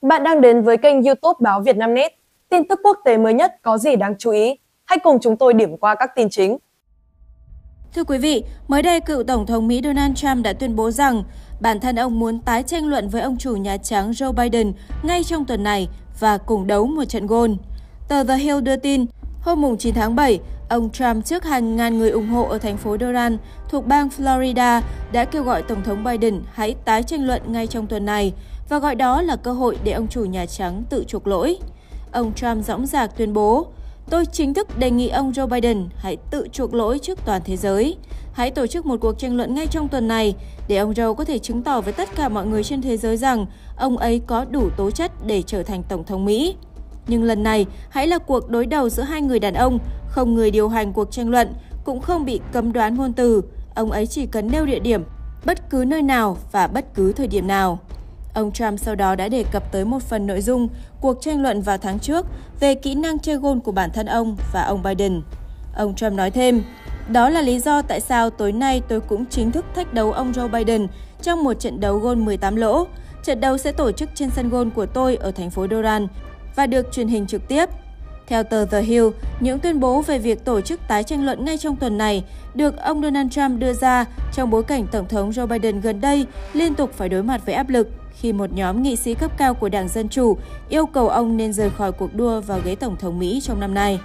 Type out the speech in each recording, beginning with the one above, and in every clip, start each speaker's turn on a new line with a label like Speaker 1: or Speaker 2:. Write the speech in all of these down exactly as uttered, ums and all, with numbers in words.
Speaker 1: Bạn đang đến với kênh YouTube Báo Vietnamnet. Tin tức quốc tế mới nhất có gì đáng chú ý? Hãy cùng chúng tôi điểm qua các tin chính.
Speaker 2: Thưa quý vị, mới đây cựu Tổng thống Mỹ Donald Trump đã tuyên bố rằng bản thân ông muốn tái tranh luận với ông chủ Nhà Trắng Joe Biden ngay trong tuần này và cùng đấu một trận gôn. Tờ The Hill đưa tin, hôm chín tháng bảy, ông Trump trước hàng ngàn người ủng hộ ở thành phố Doral thuộc bang Florida đã kêu gọi Tổng thống Biden hãy tái tranh luận ngay trong tuần này và gọi đó là cơ hội để ông chủ Nhà Trắng tự chuộc lỗi. Ông Trump dõng dạc tuyên bố, tôi chính thức đề nghị ông Joe Biden hãy tự chuộc lỗi trước toàn thế giới. Hãy tổ chức một cuộc tranh luận ngay trong tuần này để ông Joe có thể chứng tỏ với tất cả mọi người trên thế giới rằng ông ấy có đủ tố chất để trở thành Tổng thống Mỹ. Nhưng lần này, hãy là cuộc đối đầu giữa hai người đàn ông, không người điều hành cuộc tranh luận, cũng không bị cấm đoán ngôn từ. Ông ấy chỉ cần nêu địa điểm, bất cứ nơi nào và bất cứ thời điểm nào. Ông Trump sau đó đã đề cập tới một phần nội dung cuộc tranh luận vào tháng trước về kỹ năng chơi gôn của bản thân ông và ông Biden. Ông Trump nói thêm, đó là lý do tại sao tối nay tôi cũng chính thức thách đấu ông Joe Biden trong một trận đấu gôn mười tám lỗ. Trận đấu sẽ tổ chức trên sân gôn của tôi ở thành phố Doral và được truyền hình trực tiếp. Theo tờ The Hill, những tuyên bố về việc tổ chức tái tranh luận ngay trong tuần này được ông Donald Trump đưa ra trong bối cảnh Tổng thống Joe Biden gần đây liên tục phải đối mặt với áp lực khi một nhóm nghị sĩ cấp cao của Đảng Dân Chủ yêu cầu ông nên rời khỏi cuộc đua vào ghế Tổng thống Mỹ trong năm nay.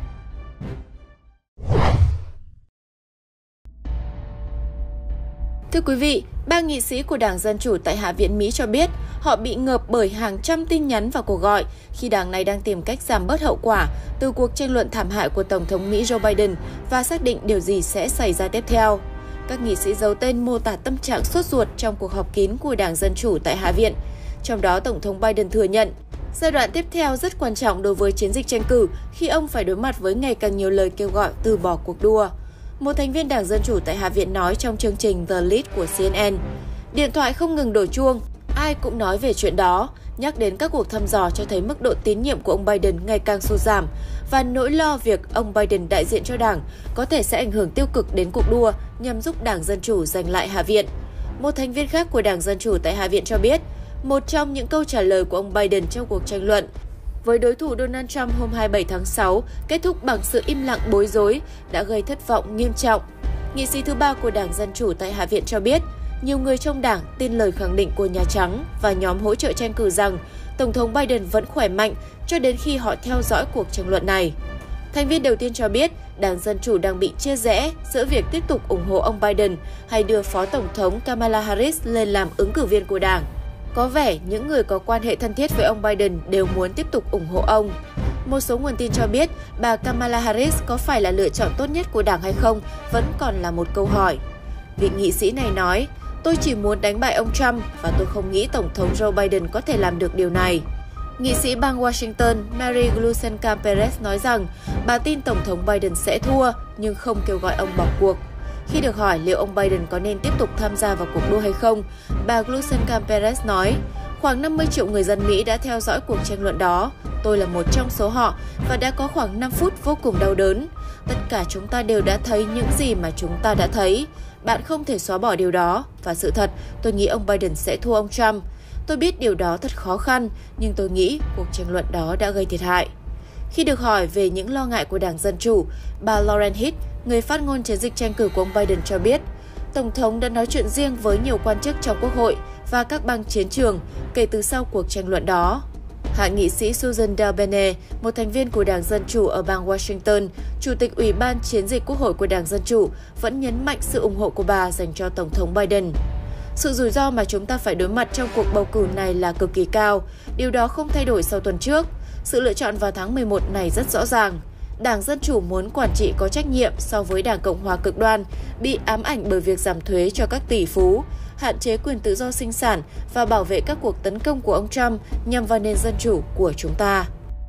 Speaker 2: Thưa quý vị, ba nghị sĩ của Đảng Dân Chủ tại Hạ viện Mỹ cho biết họ bị ngợp bởi hàng trăm tin nhắn và cuộc gọi khi đảng này đang tìm cách giảm bớt hậu quả từ cuộc tranh luận thảm hại của Tổng thống Mỹ Joe Biden và xác định điều gì sẽ xảy ra tiếp theo. Các nghị sĩ giấu tên mô tả tâm trạng sốt ruột trong cuộc họp kín của Đảng Dân Chủ tại Hạ viện. Trong đó, Tổng thống Biden thừa nhận, giai đoạn tiếp theo rất quan trọng đối với chiến dịch tranh cử khi ông phải đối mặt với ngày càng nhiều lời kêu gọi từ bỏ cuộc đua. Một thành viên Đảng Dân Chủ tại Hạ viện nói trong chương trình The Lead của C N N, điện thoại không ngừng đổ chuông, ai cũng nói về chuyện đó, nhắc đến các cuộc thăm dò cho thấy mức độ tín nhiệm của ông Biden ngày càng sụt giảm và nỗi lo việc ông Biden đại diện cho đảng có thể sẽ ảnh hưởng tiêu cực đến cuộc đua nhằm giúp Đảng Dân Chủ giành lại Hạ viện. Một thành viên khác của Đảng Dân Chủ tại Hạ viện cho biết, một trong những câu trả lời của ông Biden trong cuộc tranh luận với đối thủ Donald Trump hôm hai mươi bảy tháng sáu kết thúc bằng sự im lặng bối rối đã gây thất vọng nghiêm trọng. Nghị sĩ thứ ba của Đảng Dân Chủ tại Hạ viện cho biết, nhiều người trong đảng tin lời khẳng định của Nhà Trắng và nhóm hỗ trợ tranh cử rằng Tổng thống Biden vẫn khỏe mạnh cho đến khi họ theo dõi cuộc tranh luận này. Thành viên đầu tiên cho biết, Đảng Dân Chủ đang bị chia rẽ giữa việc tiếp tục ủng hộ ông Biden hay đưa Phó Tổng thống Kamala Harris lên làm ứng cử viên của đảng. Có vẻ những người có quan hệ thân thiết với ông Biden đều muốn tiếp tục ủng hộ ông. Một số nguồn tin cho biết bà Kamala Harris có phải là lựa chọn tốt nhất của đảng hay không vẫn còn là một câu hỏi. Vị nghị sĩ này nói, tôi chỉ muốn đánh bại ông Trump và tôi không nghĩ Tổng thống Joe Biden có thể làm được điều này. Nghị sĩ bang Washington Mary Glusenka Perez nói rằng bà tin Tổng thống Biden sẽ thua nhưng không kêu gọi ông bỏ cuộc. Khi được hỏi liệu ông Biden có nên tiếp tục tham gia vào cuộc đua hay không, bà Glusenka Perez nói, khoảng năm mươi triệu người dân Mỹ đã theo dõi cuộc tranh luận đó. Tôi là một trong số họ và đã có khoảng năm phút vô cùng đau đớn. Tất cả chúng ta đều đã thấy những gì mà chúng ta đã thấy. Bạn không thể xóa bỏ điều đó. Và sự thật, tôi nghĩ ông Biden sẽ thua ông Trump. Tôi biết điều đó thật khó khăn, nhưng tôi nghĩ cuộc tranh luận đó đã gây thiệt hại. Khi được hỏi về những lo ngại của Đảng Dân Chủ, bà Lauren Hitt, người phát ngôn chiến dịch tranh cử của ông Biden cho biết, Tổng thống đã nói chuyện riêng với nhiều quan chức trong Quốc hội và các bang chiến trường kể từ sau cuộc tranh luận đó. Hạ nghị sĩ Susan DelBene, một thành viên của Đảng Dân Chủ ở bang Washington, Chủ tịch Ủy ban Chiến dịch Quốc hội của Đảng Dân Chủ, vẫn nhấn mạnh sự ủng hộ của bà dành cho Tổng thống Biden. Sự rủi ro mà chúng ta phải đối mặt trong cuộc bầu cử này là cực kỳ cao. Điều đó không thay đổi sau tuần trước. Sự lựa chọn vào tháng mười một này rất rõ ràng. Đảng Dân Chủ muốn quản trị có trách nhiệm so với Đảng Cộng hòa cực đoan, bị ám ảnh bởi việc giảm thuế cho các tỷ phú, hạn chế quyền tự do sinh sản và bảo vệ các cuộc tấn công của ông Trump nhằm vào nền dân chủ của chúng ta.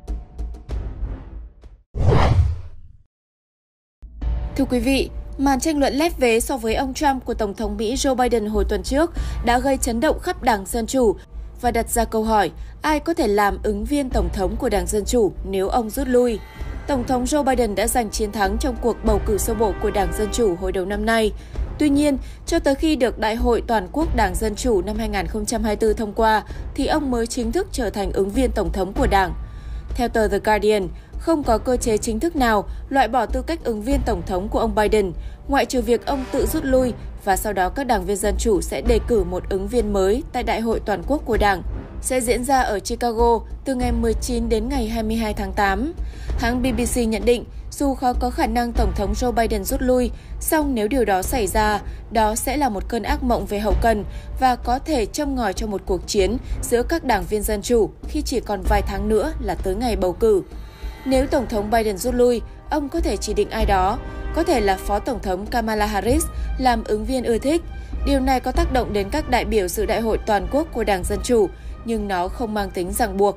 Speaker 2: Thưa quý vị, màn tranh luận lép vế so với ông Trump của Tổng thống Mỹ Joe Biden hồi tuần trước đã gây chấn động khắp Đảng Dân Chủ và đặt ra câu hỏi ai có thể làm ứng viên Tổng thống của Đảng Dân Chủ nếu ông rút lui. Tổng thống Joe Biden đã giành chiến thắng trong cuộc bầu cử sơ bộ của Đảng Dân Chủ hồi đầu năm nay. Tuy nhiên, cho tới khi được Đại hội Toàn quốc Đảng Dân Chủ năm hai nghìn không trăm hai mươi tư thông qua, thì ông mới chính thức trở thành ứng viên tổng thống của đảng. Theo tờ The Guardian, không có cơ chế chính thức nào loại bỏ tư cách ứng viên tổng thống của ông Biden, ngoại trừ việc ông tự rút lui và sau đó các đảng viên Dân Chủ sẽ đề cử một ứng viên mới tại Đại hội Toàn quốc của đảng, sẽ diễn ra ở Chicago từ ngày mười chín đến ngày hai mươi hai tháng tám. Hãng B B C nhận định, dù khó có khả năng Tổng thống Joe Biden rút lui, song nếu điều đó xảy ra, đó sẽ là một cơn ác mộng về hậu cần và có thể châm ngòi cho một cuộc chiến giữa các đảng viên Dân Chủ khi chỉ còn vài tháng nữa là tới ngày bầu cử. Nếu Tổng thống Biden rút lui, ông có thể chỉ định ai đó, có thể là Phó Tổng thống Kamala Harris làm ứng viên ưa thích. Điều này có tác động đến các đại biểu dự Đại hội Toàn quốc của Đảng Dân Chủ, nhưng nó không mang tính ràng buộc.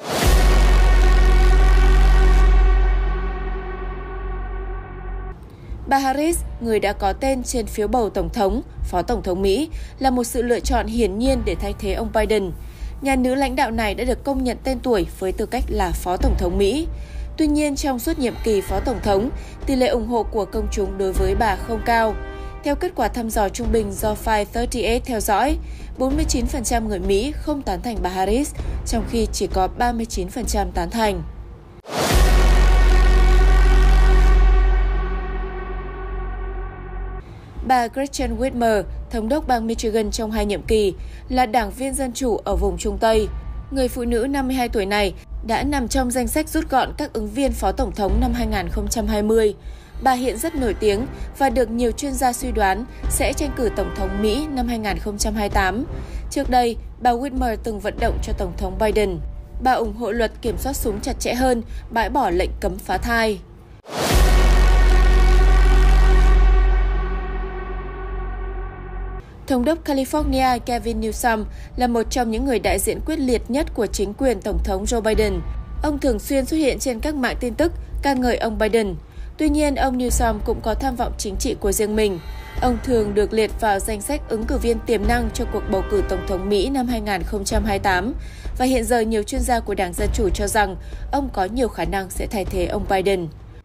Speaker 2: Bà Harris, người đã có tên trên phiếu bầu Tổng thống, Phó Tổng thống Mỹ, là một sự lựa chọn hiển nhiên để thay thế ông Biden. Nhà nữ lãnh đạo này đã được công nhận tên tuổi với tư cách là Phó Tổng thống Mỹ. Tuy nhiên, trong suốt nhiệm kỳ Phó Tổng thống, tỷ lệ ủng hộ của công chúng đối với bà không cao. Theo kết quả thăm dò trung bình do Five ba mươi tám theo dõi, bốn mươi chín phần trăm người Mỹ không tán thành bà Harris, trong khi chỉ có ba mươi chín phần trăm tán thành. Bà Gretchen Whitmer, thống đốc bang Michigan trong hai nhiệm kỳ, là đảng viên Dân Chủ ở vùng Trung Tây. Người phụ nữ năm mươi hai tuổi này đã nằm trong danh sách rút gọn các ứng viên Phó Tổng thống năm hai nghìn không trăm hai mươi. Bà hiện rất nổi tiếng và được nhiều chuyên gia suy đoán sẽ tranh cử Tổng thống Mỹ năm hai nghìn không trăm hai mươi tám. Trước đây, bà Whitmer từng vận động cho Tổng thống Biden. Bà ủng hộ luật kiểm soát súng chặt chẽ hơn, bãi bỏ lệnh cấm phá thai. Thống đốc California Gavin Newsom là một trong những người đại diện quyết liệt nhất của chính quyền Tổng thống Joe Biden. Ông thường xuyên xuất hiện trên các mạng tin tức ca ngợi ông Biden. Tuy nhiên, ông Newsom cũng có tham vọng chính trị của riêng mình. Ông thường được liệt vào danh sách ứng cử viên tiềm năng cho cuộc bầu cử Tổng thống Mỹ năm hai nghìn không trăm hai mươi tám. Và hiện giờ nhiều chuyên gia của Đảng Dân Chủ cho rằng ông có nhiều khả năng sẽ thay thế ông Biden.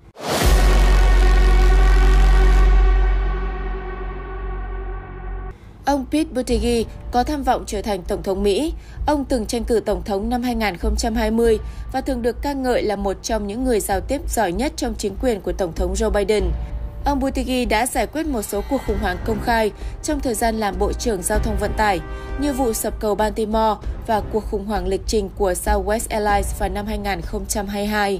Speaker 2: Ông Pete Buttigieg có tham vọng trở thành Tổng thống Mỹ. Ông từng tranh cử Tổng thống năm hai nghìn không trăm hai mươi và thường được ca ngợi là một trong những người giao tiếp giỏi nhất trong chính quyền của Tổng thống Joe Biden. Ông Buttigieg đã giải quyết một số cuộc khủng hoảng công khai trong thời gian làm Bộ trưởng Giao thông Vận tải, như vụ sập cầu Baltimore và cuộc khủng hoảng lịch trình của Southwest Airlines vào năm hai nghìn không trăm hai mươi hai.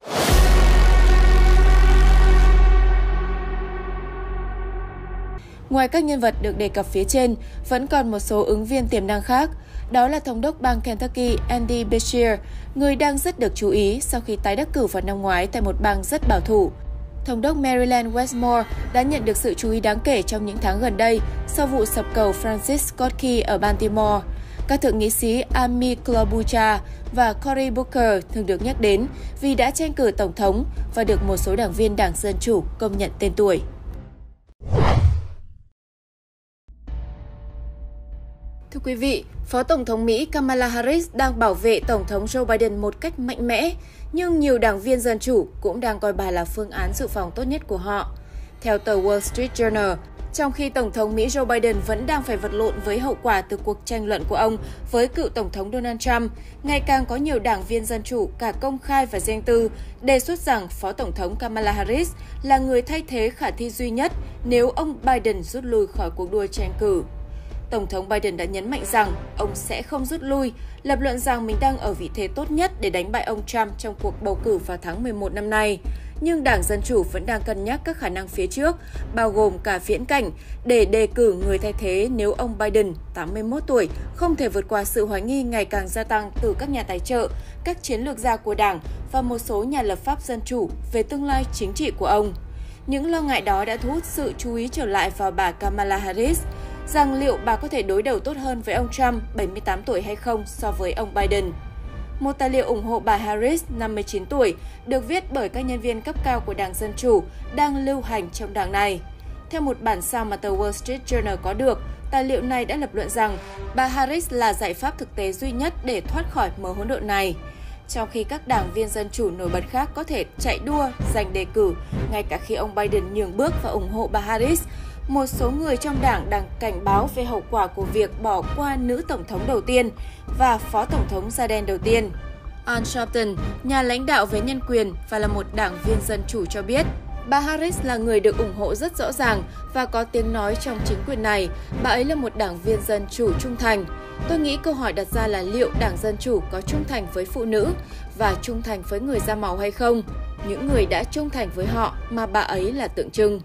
Speaker 2: Ngoài các nhân vật được đề cập phía trên, vẫn còn một số ứng viên tiềm năng khác. Đó là Thống đốc bang Kentucky Andy Beshear, người đang rất được chú ý sau khi tái đắc cử vào năm ngoái tại một bang rất bảo thủ. Thống đốc Maryland Wes Moore đã nhận được sự chú ý đáng kể trong những tháng gần đây sau vụ sập cầu Francis Scott Key ở Baltimore. Các thượng nghị sĩ Amy Klobuchar và Cory Booker thường được nhắc đến vì đã tranh cử Tổng thống và được một số đảng viên Đảng Dân Chủ công nhận tên tuổi. Thưa quý vị, Phó Tổng thống Mỹ Kamala Harris đang bảo vệ Tổng thống Joe Biden một cách mạnh mẽ, nhưng nhiều đảng viên Dân Chủ cũng đang coi bà là phương án dự phòng tốt nhất của họ. Theo tờ Wall Street Journal, trong khi Tổng thống Mỹ Joe Biden vẫn đang phải vật lộn với hậu quả từ cuộc tranh luận của ông với cựu Tổng thống Donald Trump, ngày càng có nhiều đảng viên Dân Chủ cả công khai và riêng tư đề xuất rằng Phó Tổng thống Kamala Harris là người thay thế khả thi duy nhất nếu ông Biden rút lui khỏi cuộc đua tranh cử. Tổng thống Biden đã nhấn mạnh rằng ông sẽ không rút lui, lập luận rằng mình đang ở vị thế tốt nhất để đánh bại ông Trump trong cuộc bầu cử vào tháng mười một năm nay. Nhưng Đảng Dân Chủ vẫn đang cân nhắc các khả năng phía trước, bao gồm cả viễn cảnh, để đề cử người thay thế nếu ông Biden, tám mươi mốt tuổi, không thể vượt qua sự hoài nghi ngày càng gia tăng từ các nhà tài trợ, các chiến lược gia của Đảng và một số nhà lập pháp Dân Chủ về tương lai chính trị của ông. Những lo ngại đó đã thu hút sự chú ý trở lại vào bà Kamala Harris, rằng liệu bà có thể đối đầu tốt hơn với ông Trump, bảy mươi tám tuổi hay không so với ông Biden. Một tài liệu ủng hộ bà Harris, năm mươi chín tuổi, được viết bởi các nhân viên cấp cao của Đảng Dân Chủ đang lưu hành trong đảng này. Theo một bản sao mà tờ Wall Street Journal có được, tài liệu này đã lập luận rằng bà Harris là giải pháp thực tế duy nhất để thoát khỏi mớ hỗn độn này. trong khi các đảng viên Dân Chủ nổi bật khác có thể chạy đua giành đề cử, ngay cả khi ông Biden nhường bước và ủng hộ bà Harris. Một số người trong đảng đang cảnh báo về hậu quả của việc bỏ qua nữ tổng thống đầu tiên và phó tổng thống da đen đầu tiên. Al Sharpton, nhà lãnh đạo về nhân quyền và là một đảng viên Dân Chủ cho biết, bà Harris là người được ủng hộ rất rõ ràng và có tiếng nói trong chính quyền này. Bà ấy là một đảng viên Dân Chủ trung thành. Tôi nghĩ câu hỏi đặt ra là liệu Đảng Dân Chủ có trung thành với phụ nữ và trung thành với người da màu hay không? Những người đã trung thành với họ mà bà ấy là tượng trưng.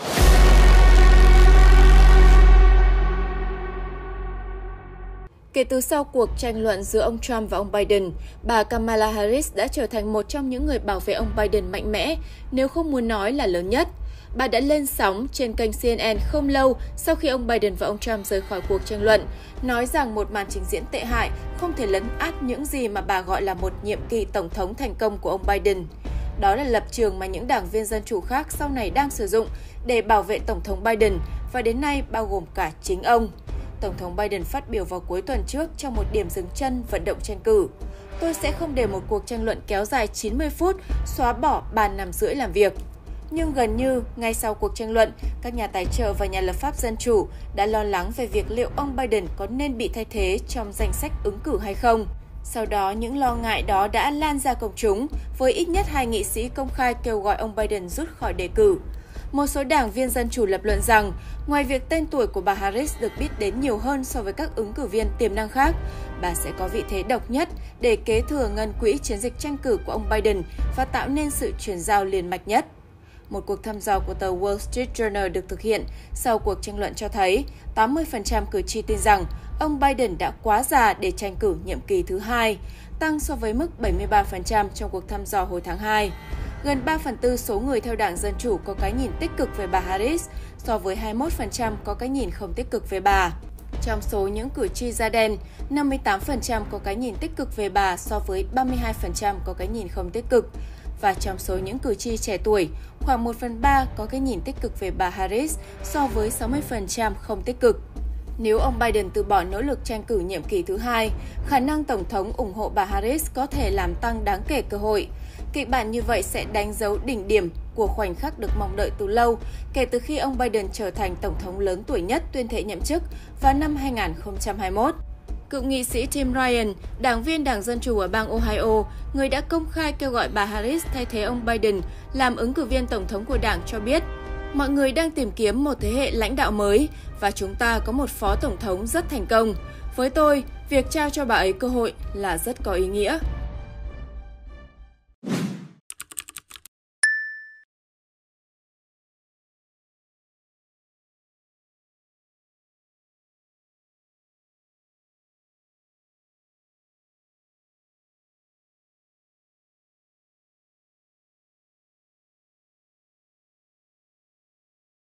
Speaker 2: Kể từ sau cuộc tranh luận giữa ông Trump và ông Biden, bà Kamala Harris đã trở thành một trong những người bảo vệ ông Biden mạnh mẽ, nếu không muốn nói là lớn nhất. Bà đã lên sóng trên kênh C N N không lâu sau khi ông Biden và ông Trump rời khỏi cuộc tranh luận, nói rằng một màn trình diễn tệ hại không thể lấn át những gì mà bà gọi là một nhiệm kỳ tổng thống thành công của ông Biden. Đó là lập trường mà những đảng viên Dân Chủ khác sau này đang sử dụng để bảo vệ Tổng thống Biden và đến nay bao gồm cả chính ông. Tổng thống Biden phát biểu vào cuối tuần trước trong một điểm dừng chân vận động tranh cử. Tôi sẽ không để một cuộc tranh luận kéo dài chín mươi phút xóa bỏ ba năm rưỡi làm việc. Nhưng gần như, ngay sau cuộc tranh luận, các nhà tài trợ và nhà lập pháp Dân Chủ đã lo lắng về việc liệu ông Biden có nên bị thay thế trong danh sách ứng cử hay không. Sau đó, những lo ngại đó đã lan ra công chúng, với ít nhất hai nghị sĩ công khai kêu gọi ông Biden rút khỏi đề cử. Một số đảng viên Dân Chủ lập luận rằng, ngoài việc tên tuổi của bà Harris được biết đến nhiều hơn so với các ứng cử viên tiềm năng khác, bà sẽ có vị thế độc nhất để kế thừa ngân quỹ chiến dịch tranh cử của ông Biden và tạo nên sự chuyển giao liền mạch nhất. Một cuộc thăm dò của tờ Wall Street Journal được thực hiện sau cuộc tranh luận cho thấy tám mươi phần trăm cử tri tin rằng ông Biden đã quá già để tranh cử nhiệm kỳ thứ hai, tăng so với mức bảy mươi ba phần trăm trong cuộc thăm dò hồi tháng hai. Gần ba phần tư số người theo Đảng Dân Chủ có cái nhìn tích cực về bà Harris, so với hai mươi mốt phần trăm có cái nhìn không tích cực về bà. Trong số những cử tri da đen, năm mươi tám phần trăm có cái nhìn tích cực về bà so với ba mươi hai phần trăm có cái nhìn không tích cực. Và trong số những cử tri trẻ tuổi, khoảng một phần ba có cái nhìn tích cực về bà Harris so với sáu mươi phần trăm không tích cực. Nếu ông Biden từ bỏ nỗ lực tranh cử nhiệm kỳ thứ hai, khả năng Tổng thống ủng hộ bà Harris có thể làm tăng đáng kể cơ hội. Kịch bản như vậy sẽ đánh dấu đỉnh điểm của khoảnh khắc được mong đợi từ lâu kể từ khi ông Biden trở thành Tổng thống lớn tuổi nhất tuyên thệ nhậm chức vào năm hai nghìn không trăm hai mươi mốt. Cựu nghị sĩ Tim Ryan, đảng viên Đảng Dân Chủ ở bang Ohio, người đã công khai kêu gọi bà Harris thay thế ông Biden làm ứng cử viên Tổng thống của Đảng cho biết, mọi người đang tìm kiếm một thế hệ lãnh đạo mới và chúng ta có một phó Tổng thống rất thành công. Với tôi, việc trao cho bà ấy cơ hội là rất có ý nghĩa.